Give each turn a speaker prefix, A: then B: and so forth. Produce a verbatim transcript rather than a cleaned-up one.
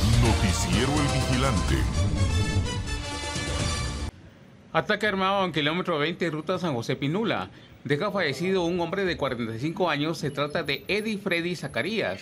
A: Noticiero El Vigilante.
B: Ataque armado en kilómetro veinte, ruta San José Pinula. Deja fallecido un hombre de cuarenta y cinco años. Se trata de Eddie Freddy Zacarías.